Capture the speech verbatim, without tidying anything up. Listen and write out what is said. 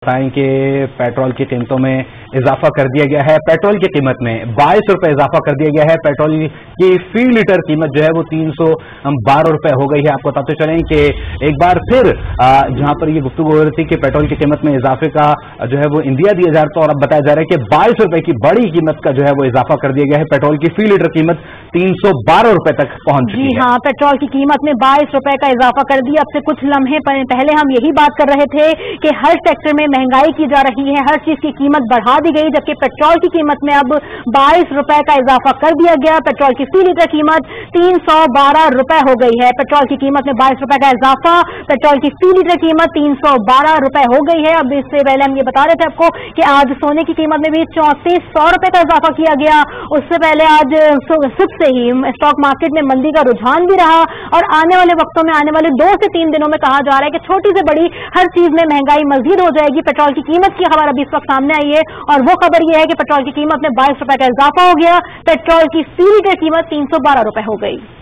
بتائیں کہ پیٹرول کی قیمتوں میں اضافہ کر دیا گیا ہے. پیٹرول کی قیمت میں بائیس روپے اضافہ کر دیا گیا ہے. پیٹرول کی فی لیٹر قیمت جو ہے وہ تین سو بارہ روپے ہو گئی ہے. آپ کو بتاتے چلیں کہ ایک بار پھر جہاں پر یہ گفتگو ہو رہی تھی کہ پیٹرول کی قیمت میں اضافے کا جو ہے وہ اندیا دیا جا رہا تھا اور اب بتایا جا رہا ہے کہ بائیس روپے کی بڑی قیمت کا جو ہے وہ اضافہ کر دیا گیا ہے. پیٹرول کی فی لیٹر قیمت تین سو بارہ روپے تک پہنچ چکی ہے. جی ہاں، پیٹرول کی قیمت میں بائیس روپے کا اضافہ کر دیا. اب سے کچھ لمحے پہلے ہم یہی بات کر رہے تھے کہ ہر سیکٹر میں مہنگائی کی جا رہی ہے، ہر چیز کی قیمت بڑھا دی گئی، جبکہ پیٹرول کی قیمت میں اب بائیس روپے کا اضافہ کر دیا گیا. پیٹرول کی فی لیٹر قیمت تین سو بارہ روپے ہو گئی ہے. پیٹرول کی قیمت میں بائیس روپے کا اضافہ، پیٹرول کی فی لیٹر قیمت تین سو بارہ روپے ہو گئی ہے. اب اس سے پہلے ہم یہ بتا رہے تھے آپ کو کہ آج سونے کی قیمت میں بھی چونتیس سو روپے کا اضافہ کیا گیا. اس سے پہلے آج صبح سے ہی اسٹاک مارکیٹ میں مندی کا رجحان بھی رہا اور آنے والے وقتوں میں آنے والے دو سے تین دنوں میں کہا جا رہا ہے کہ چھوٹی سے بڑی ہر چیز میں مہنگائی مزید ہو جائے گی. پیٹرول کی قیمت کی خبر ابھی اس وقت سامنے آئی ہے اور وہ خبر یہ ہے کہ پیٹرول کی قیمت میں بائیس روپے کا اضافہ ہو گیا. پیٹرول کی فی لیٹر قیمت تین سو بارہ روپے ہو گئی.